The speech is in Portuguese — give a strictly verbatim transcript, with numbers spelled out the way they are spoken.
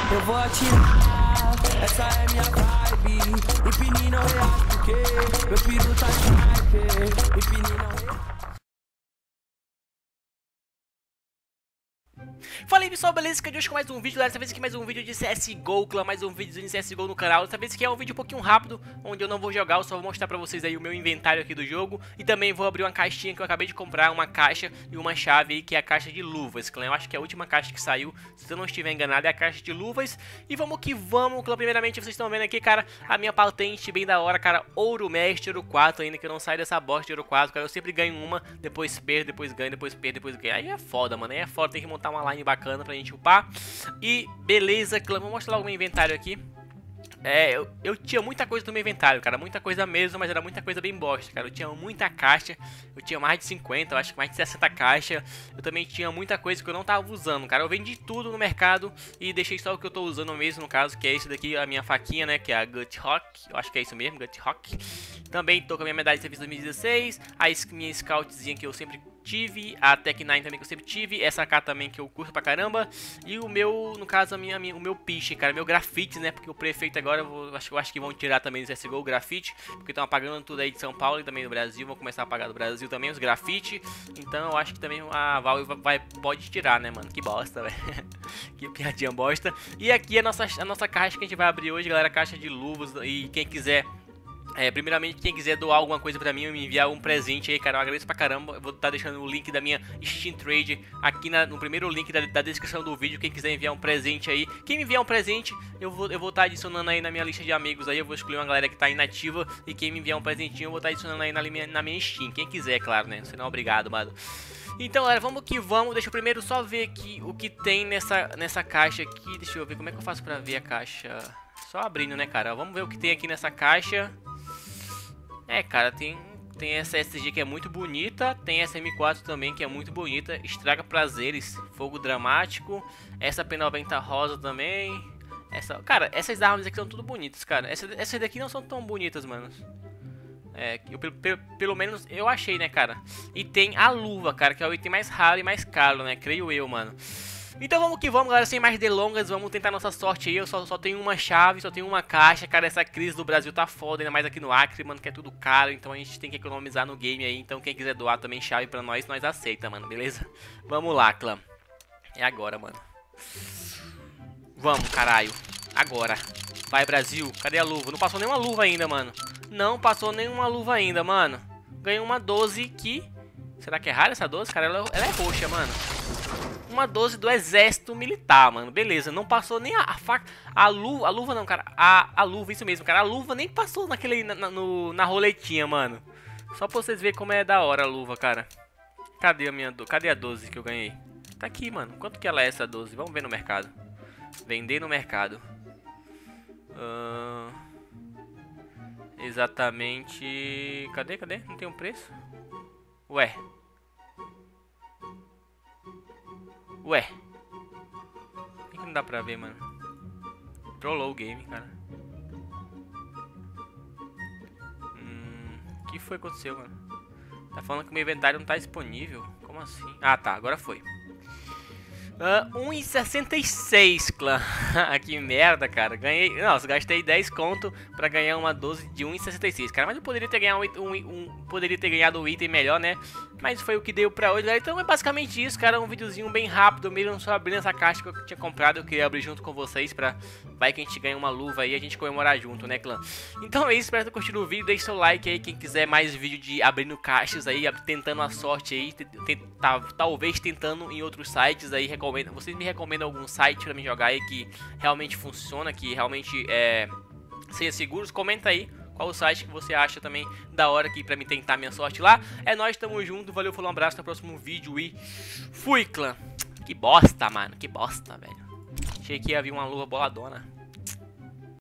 eu vou atirar. Essa é minha vibe. Empine não reage porque meu piru tá de hype. Empine não reage. Fala aí pessoal, beleza? Que é de hoje com mais um vídeo, galera. Dessa vez aqui mais um vídeo de C S G O, clã, mais um vídeo de C S G O no canal. Dessa vez aqui é um vídeo um pouquinho rápido, onde eu não vou jogar, eu só vou mostrar pra vocês aí o meu inventário aqui do jogo. E também vou abrir uma caixinha que eu acabei de comprar, uma caixa e uma chave aí, que é a caixa de luvas, clã. Eu acho que é a última caixa que saiu, se eu não estiver enganado, é a caixa de luvas. E vamos que vamos, clã. Primeiramente, vocês estão vendo aqui, cara, a minha patente bem da hora, cara, Ouro Mestre, Ouro quatro ainda, que eu não saio dessa bosta de Ouro quatro, cara. Eu sempre ganho uma, depois perdo, depois ganho, depois perdo, depois ganho. Aí é foda, mano, aí é foda, tem que montar uma line bacana pra gente upar. E beleza, clã, vou mostrar logo o meu inventário aqui. É, eu, eu tinha muita coisa no meu inventário, cara, muita coisa mesmo, mas era muita coisa bem bosta, cara. Eu tinha muita caixa, eu tinha mais de cinquenta, eu acho que mais de sessenta caixas. Eu também tinha muita coisa que eu não tava usando, cara. Eu vendi tudo no mercado e deixei só o que eu tô usando mesmo, no caso, que é esse daqui, a minha faquinha, né, que é a Gut Rock. Eu acho que é isso mesmo, Gut Rock. Também tô com a minha medalha de serviço dois mil e dezesseis, a minha scoutzinha que eu sempre tive, a Tech nove também que eu sempre tive, essa cá também que eu curto pra caramba, e o meu, no caso, a minha, minha, o meu piche, cara, meu grafite, né, porque o prefeito agora, eu, vou, acho, eu acho que vão tirar também do C S G O o grafite, porque estão apagando tudo aí de São Paulo e também do Brasil, vão começar a apagar do Brasil também os grafite, então eu acho que também a Valve vai, pode tirar, né, mano, que bosta, velho, que piadinha bosta. E aqui a nossa, a nossa caixa que a gente vai abrir hoje, galera, caixa de luvas, e quem quiser... É, primeiramente, quem quiser doar alguma coisa pra mim, me enviar um presente aí, cara, eu agradeço pra caramba. Eu vou estar tá deixando o link da minha Steam Trade aqui na, no primeiro link da, da descrição do vídeo. Quem quiser enviar um presente aí, quem me enviar um presente, eu vou eu vou estar tá adicionando aí na minha lista de amigos aí. Eu vou escolher uma galera que tá inativa, e quem me enviar um presentinho, eu vou estar tá adicionando aí na minha, na minha Steam. Quem quiser, claro, né, senão obrigado, mano. Então, galera, vamos que vamos. Deixa eu primeiro só ver aqui o que tem nessa, nessa caixa aqui. Deixa eu ver como é que eu faço pra ver a caixa. Só abrindo, né, cara? Vamos ver o que tem aqui nessa caixa. É, cara, tem, tem essa S G que é muito bonita, tem essa M quatro também que é muito bonita, Estraga Prazeres, Fogo Dramático, essa P noventa rosa também, essa, cara, essas armas aqui são tudo bonitas, cara, essas, essas daqui não são tão bonitas, mano, é, eu, pelo, pelo menos eu achei, né, cara, e tem a luva, cara, que é o item mais raro e mais caro, né, creio eu, mano. Então vamos que vamos, galera, sem mais delongas, vamos tentar nossa sorte aí. Eu só, só tenho uma chave, só tenho uma caixa. Cara, essa crise do Brasil tá foda, ainda mais aqui no Acre, mano, que é tudo caro. Então a gente tem que economizar no game aí. Então quem quiser doar também chave pra nós, nós aceita, mano, beleza? Vamos lá, clã. É agora, mano. Vamos, caralho. Agora. Vai, Brasil. Cadê a luva? Não passou nenhuma luva ainda, mano. Não passou nenhuma luva ainda, mano. Ganhei uma doze que... Será que é rara essa doze? Cara, ela, ela é roxa, mano. Uma doze do exército militar, mano. Beleza, não passou nem a, a faca. A luva, a luva não, cara. A, a luva, isso mesmo, cara. A luva nem passou naquele, na, no, na roletinha, mano. Só pra vocês verem como é da hora a luva, cara. Cadê a minha, cadê a doze que eu ganhei? Tá aqui, mano. Quanto que ela é essa doze? Vamos ver no mercado. Vender no mercado. Uh, exatamente. Cadê, cadê? Não tem um preço? Ué. Ué. Por que não dá pra ver, mano? Trollou o game, cara. Hum... O que foi que aconteceu, mano? Tá falando que o meu inventário não tá disponível. Como assim? Ah, tá. Agora foi. Uh, um e sessenta e seis, clã. Que merda, cara. Ganhei... Nossa, gastei dez conto pra ganhar uma doze de um e sessenta e seis, cara. Mas eu poderia ter ganhado um, um, um... Poderia ter ganhado um item melhor, né? Mas foi o que deu pra hoje, galera. Então é basicamente isso, cara. Um videozinho bem rápido mesmo, só abrindo essa caixa que eu tinha comprado. Eu queria abrir junto com vocês pra... Vai que a gente ganha uma luva aí e a gente comemorar junto, né, clã? Então é isso, espero ter curtido o vídeo. Deixe seu like aí, quem quiser mais vídeo de abrindo caixas aí, tentando a sorte aí, tentar, talvez tentando em outros sites aí. Recomendo, vocês me recomendam algum site pra me jogar aí que realmente funciona, que realmente é, seja seguro? Comenta aí qual o site que você acha também da hora aqui pra me tentar minha sorte lá. É nóis, tamo junto, valeu, falou, um abraço, até o próximo vídeo e fui, clã. Que bosta, mano, que bosta, velho. Achei que ia vir uma luva boladona.